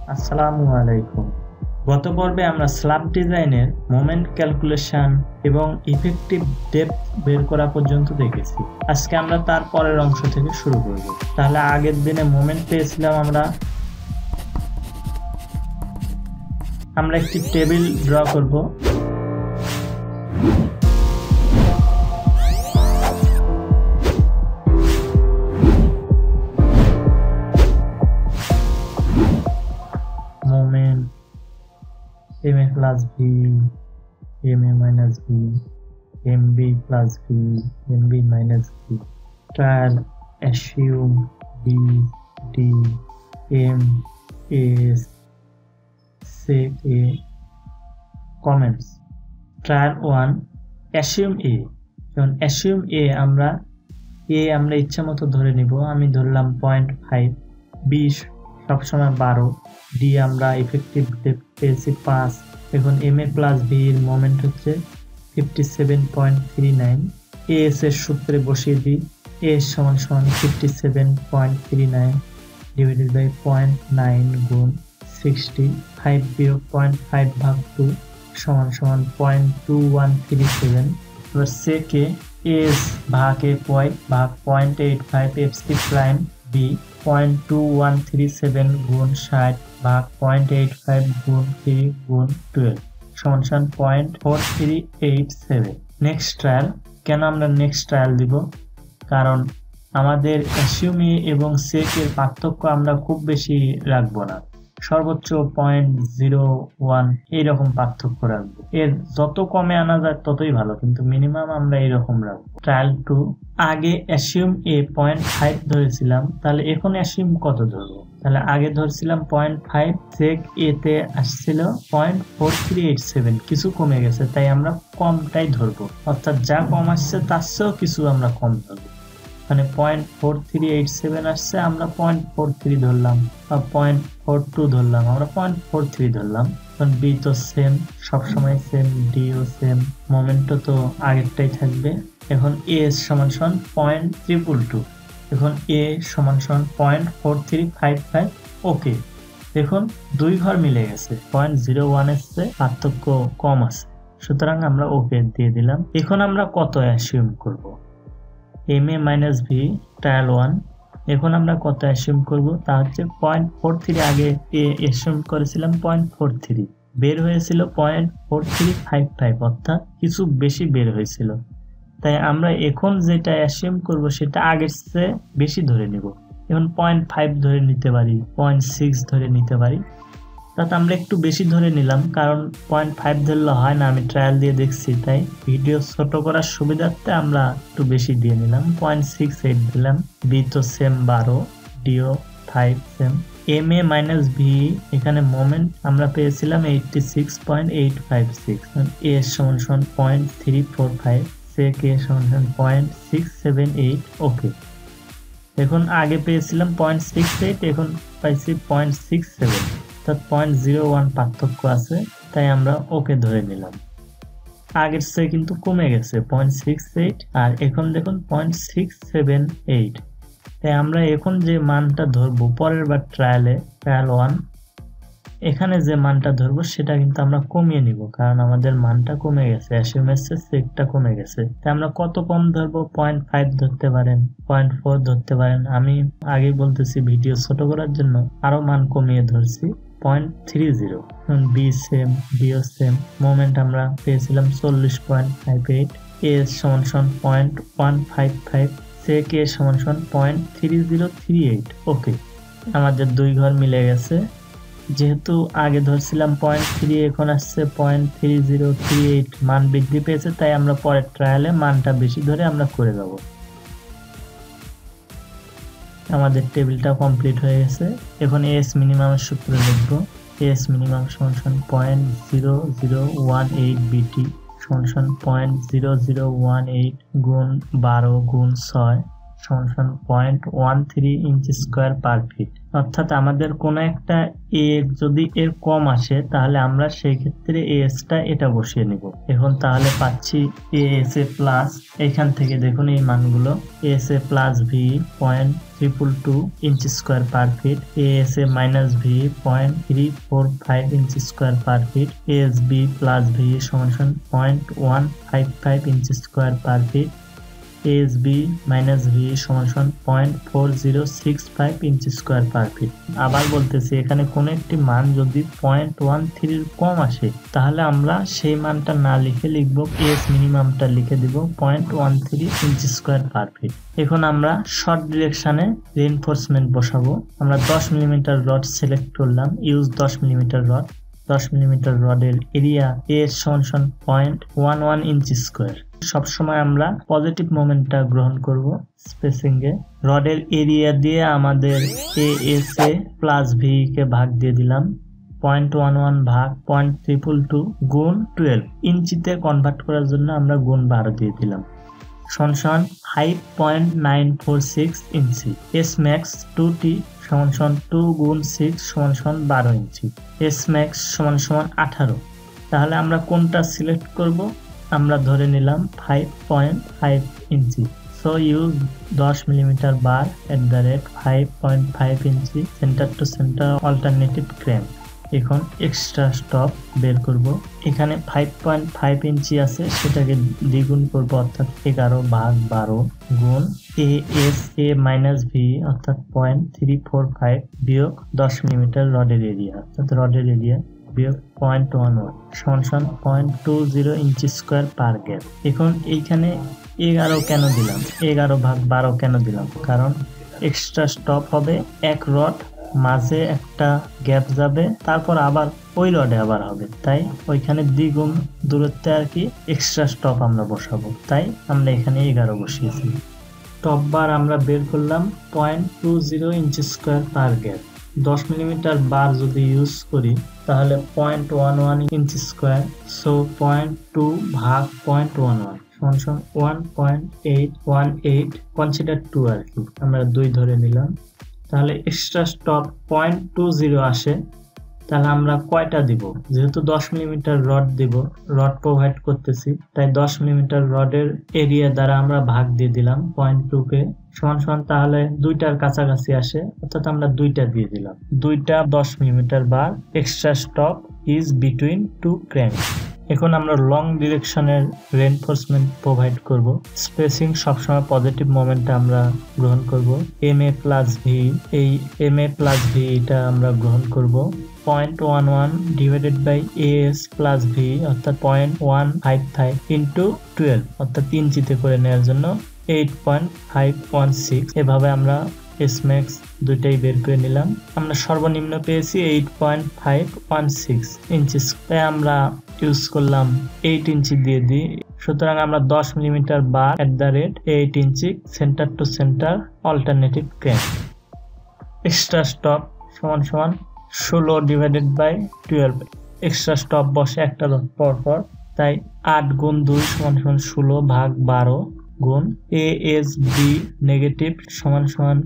আসসালামু আলাইকুম। গত পর্বে আমরা স্ল্যাব ডিজাইনের মোমেন্ট ক্যালকুলেশন এবং ইফেক্টিভ ডেপথ বের করা পর্যন্ত দেখেছি। আজকে আমরা তার পরের অংশ থেকে শুরু করব। তাহলে আগের দিনে মোমেন্ট পেয়েছিলাম আমরা একটি টেবিল ড্র করব। Moment ma plus v, ma minus v, mb plus v, mb minus v. Trial assume b, d, m, s, say a. Comments. Trial 1 assume a. যখন assume a আমরা ইচ্ছা মতো ধরে নিব। আমি ধরলাম 0.5, b সবসময় 12, d আমরা ইফেক্টিভ ডেপথ পেয়েছি 5। এখন ma প্লাস v এর মোমেন্ট হচ্ছে 57.39। as এর সূত্রে বসিয়ে দিই। as সমান 57.39 ডিভাইডেড বাই 0.9 গুণ 60। 5 বিয়োগ 0.5 ভাগ 2 সমান 0.2137। এবার সেকে as ভাগ a ভাগ 0.85 fc প্রাইম b 0.2137 গুণ 60 ভাগ 0.85 গুণ 3 গুণ 12 সমান 0.4387। Next trial. কেন আমরা নেক্সট ট্রায়াল দিব? কারণ আমাদের অ্যাসিউম এ এবং সেক এর পার্থক্য আমরা খুব বেশি রাখবো না, সর্বোচ্চ 0.01 এইরকম পার্থক্য রাখবো। এর যত কমে আনা যায় ততই ভালো, কিন্তু মিনিমাম আমরা এইরকম রাখবো। ট্রায়াল 2 আগে অ্যাসিউম এ 0.5 ধরেছিলাম, তাহলে এখন অ্যাসিউম কত ধরবো? তাহলে আগে ধরছিলাম 0.5, সেক এ তে আসছিল 0.4387, কিছু কমে গেছে, তাই আমরা কমটাই ধরবো। অর্থাৎ যা কম আসছে তার চেয়েও কিছু আমরা কম ধরবো। মানে 0.4387 আসছে, আমরা 0.43 ধরলাম, বা 0.42 ধরলাম, আমরা 0.43 ধরলাম। কারণ বি তো সেম, সবসময় সেম, ডি ও সেম, মোমেন্টও তো আগেরটাই থাকবে। এখন এ সমান 0.222, এখন এ সমান 0.4355। ওকে, দেখুন দুই ঘর মিলে গেছে, 0.01 এসছে, পার্থক্য কম আছে, সুতরাং আমরা ওকে দিয়ে দিলাম। এখন আমরা কত অ্যাসিউম করব? ma minus v trial 1। এখন আমরা কত অ্যাসিউম করব? তা হচ্ছে 0.43। আগে অ্যাসিউম করেছিলাম 0.43, বের হয়েছিল 0.4355, অর্থাৎ কিছু বেশি বের হয়েছিল। তাই আমরা এখন যেটা অ্যাসিউম করব সেটা আগের চেয়ে বেশি ধরে নিব। এখন 0.5 ধরে নিতে পারি, 0.6 ধরে নিতে পারি, তাতে আমরা একটু বেশি ধরে নিলাম, কারণ 0.5 ধরলে হয় না, আমি ট্রায়াল দিয়ে দেখছি, তাই ভিডিও ছোট করার সুবিধার্থে আমরা একটু বেশি দিয়ে নিলাম, 0.68 দিলাম। বি তো সেম 12, ডিও 5 সেম। ma মাইনাস ভি, এখানে মোমেন্ট আমরা পেয়েছিলাম 86.856, এ সমান 0.345, সেক এ সমান 0.678। ওকে, এখন আগে পেয়েছিলাম 0.68, এখন পাইছি 0.67, অর্থাৎ 0.01 পার্থক্য আছে, তাই আমরা ওকে ধরে নিলাম। আগের চেয়ে কিন্তু কমে গেছে 0.68, আর এখন দেখুন 0.678। তাই আমরা এখন যে মানটা ধরবো পরের বার ট্রায়াল 1, এখানে যে মানটা ধরবো সেটা কিন্তু আমরা কমিয়ে নিব, কারণ আমাদের মানটা কমে গেছে, অ্যাসিউমের সেকটা কমে গেছে। তাই আমরা কত কম ধরবো? 0.5 ধরতে পারেন, 0.4 ধরতে পারেন। আমি আগে বলতেছি ভিডিও ছোট করার জন্য আরো মান কমিয়ে ধরছি 0.30। বি সেম, ডিও সেম, মোমেন্ট আমরা পেয়েছিলাম 40.58, এস সমান 0.155, সেক এ সমান 0.3038। ওকে, আমাদের দুই ঘর মিলে গেছে। যেহেতু আগে ধরছিলাম 0.3, এখন আসছে 0.3038, মান বৃদ্ধি পেয়েছে, তাই আমরা পরের ট্রায়ালে মানটা বেশি ধরে আমরা করে দেব। আমাদের টেবিলটা কমপ্লিট হয়ে গেছে। এখন এস মিনিমামের সূত্র লিখব। এস মিনিমাম সমান 0.0018 বিটি সমান 0.0018 গুণ 12 গুণ 6 সমান 0.13 ইঞ্চি স্কোয়ার পার ফিট। অর্থাৎ আমাদের কোনো একটা এ যদি এর কম আসে তাহলে আমরা সেই ক্ষেত্রে এসটা এটা বসিয়ে নিব। এখন তাহলে পাচ্ছি এএসএ প্লাস, এখান থেকে দেখুন এই মানগুলো, ASA plus V 0.222 inch square per feet, ASA minus V 0.345 inch square per feet, ASB plus V সমান 0.155 inch square per feet, ASB minus V সমান 0.4065 ইঞ্চি স্কোয়ার পার ফিট। আবার বলতেছি এখানে কোনো একটি মান যদি 0.13 কম আসে তাহলে আমরা সেই মানটা না লিখে লিখব এস মিনিমামটা লিখে দিব 0.13 ইঞ্চি স্কোয়ার পার ফিট। এখন আমরা শর্ট ডিরেকশনে রিইনফোর্সমেন্ট বসাবো। আমরা 10 মিলিমিটার রড সিলেক্ট করলাম, ইউজ 10 মিলিমিটার রড। 10 মিলিমিটার রডের এরিয়া এস সমান 0.11 ইঞ্চি স্কোয়ার। সবসময় আমরা পজিটিভ মোমেন্টটা গ্রহণ করব স্পেসিং এ। রডের এরিয়া দিয়ে আমাদের এএসএ প্লাস ভি কে ভাগ দিয়ে দিলাম, 0.11 ভাগ 0.322 গুণ 12 ইঞ্চিতে কনভার্ট করার জন্য আমরা গুণ 12 দিয়ে দিলাম, সমান 5.946 ইঞ্চি। এস ম্যাক্স 2t সমান 2 গুণ 6 সমান 12 ইঞ্চি। এস ম্যাক্স সমান 18। তাহলে আমরা কোনটা সিলেক্ট করব? আমরা ধরে নিলাম 5.5 inch. So use 10 millimetre bar @ 5.5 inch centre to centre alternative cramp. এখন এক্সট্রা স্টপ বের করব। এখানে 5.5 ইঞ্চি আছে, সেটাকে দ্বিগুণ করব অর্থাৎ 11 ভাগ 12 গুণ এএসএ মাইনাস ভি অর্থাৎ 0.345 বিয়োগ 10 মিলিমিটার রডের এরিয়া অর্থাৎ রডের এরিয়া বিয়োগ 0.11 সমান 0.20 ইঞ্চি স্কোয়ার পার গ্যাপ। এখন এইখানে 11 কেন দিলাম, 11 ভাগ 12 কেন দিলাম? কারণ এক্সট্রা স্টপ হবে, এক রড মাঝে একটা গ্যাপ যাবে, তারপর আবার ওই রডে আবার হবে, তাই ওইখানে দ্বিগুণ দূরত্বে আর কি এক্সট্রা স্টপ আমরা বসাবো, তাই আমরা এখানে 11 বসিয়েছি। টপ বার আমরা বের করলাম 0.20 inch square per gap. 10 millimetre bar যদি ইউজ করি তাহলে 0.11 ইঞ্চি স্কোয়ার, সো 0.2 ভাগ 0.11 সমান 1.818, কনসিডার 2 আর কি, আমরা 2 ধরে নিলাম। তাহলে এক্সট্রা স্টপ 0.20 আসে, তাহলে আমরা কয়টা দিব? যেহেতু 10 মিলিমিটার রড দিব, রড প্রোভাইড করতেছি, তাই 10 মিলিমিটার রডের এরিয়া দ্বারা আমরা ভাগ দিয়ে দিলাম 0.2 কে, সমান তাহলে 2টার কাছাকাছি আসে, অর্থাৎ আমরা 2টা দিয়ে দিলাম। 2টা 10 millimetre bar. Extra stop is between 2 crank. এখন আমরা লং ডিরেকশনের রিইনফোর্সমেন্ট প্রোভাইড করব। স্পেসিং সবসময় পজিটিভ মোমেন্টে আমরা গ্রহণ করব। MA প্লাস ভি, এই MA প্লাস ভি এটা আমরা গ্রহণ করব 0.11 divided by AS plus V অর্থাৎ 0.155 ইন্টু 12 অর্থাৎ ইঞ্চিতে করে নেওয়ার জন্য 8.516। এভাবে আমরা এস ম্যাক্স দুইটাই বের করে নিলাম। আমরা সর্বনিম্ন পেয়েছি 8.516 ইঞ্চি, তাই আমরা ইউজ করলাম 8 ইঞ্চি দিয়ে দিই। সুতরাং আমরা 10 millimetre bar @ 8 inch centre to centre alternative cramp. Extra stop সমান 16 ডিভাইডেড বাই 12। এক্সট্রা স্টপ বসে একটা পর পর, তাই 8 গুণ 2 সমান 16 ভাগ 12 গুণ ASB নেগেটিভ সমান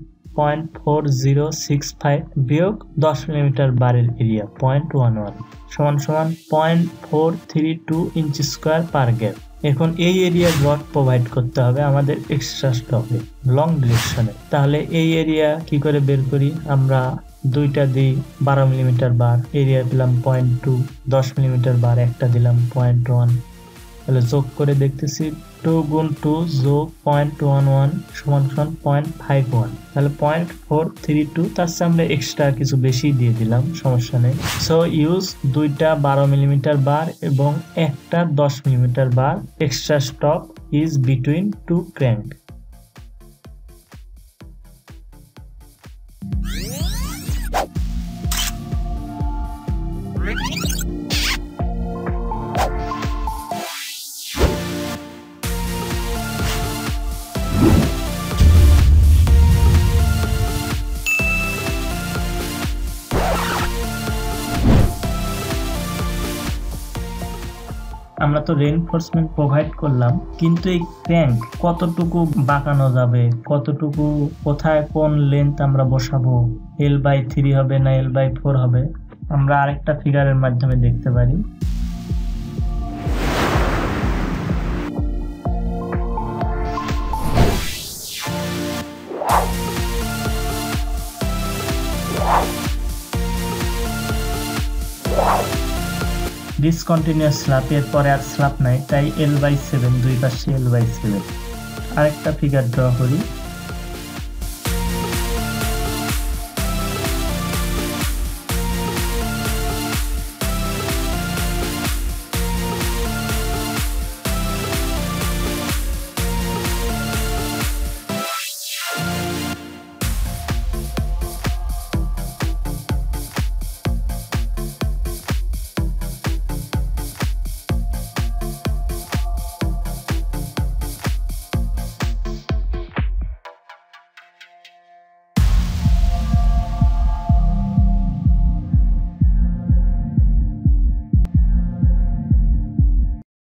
0.4065 বিয়োগ 10 মিলিমিটার বারের এরিয়া 0.11 সমান 0.432 ইঞ্চি স্কোয়ার পার গ্যাপ। এখন এই এরিয়ার রড প্রোভাইড করতে হবে আমাদের এক্সট্রা স্টপে লং ডিরেকশনে। তাহলে এই এরিয়া কি করে বের করি? আমরা 2টা দিই 12 মিলিমিটার বার, এরিয়া দিলাম 0.2, 10 মিলিমিটার বার একটা দিলাম 0.1, তাহলে যোগ করে দেখতেছি 2 গুণ 2 যোগ 0.11 সমান 0.51, তাহলে 0.432। তার সাথে আমরা এক্সট্রা কিছু বেশি দিয়ে দিলাম, সমস্যা নেই। সো ইউজ 2টা 12 মিলিমিটার বার এবং একটা 10 millimetre bar. Extra stop is between 2 crank. আমরা তো রেইনফোর্সমেন্ট প্রোভাইড করলাম, কিন্তু এই ক্র্যাঙ্ক কতটুকু বাঁকানো যাবে, কতটুকু কোথায় কোন লেন্থ আমরা বসাবো, L/3 হবে না L/4 হবে, আমরা আরেকটা ফিগারের মাধ্যমে দেখতে পারি। ডিসকন্টিনিউয়াস স্ল্যাব, এর পরে আর স্ল্যাব নাই, তাই L/7, দুই পাশে L/7। আরেকটা ফিগার ড্র করি।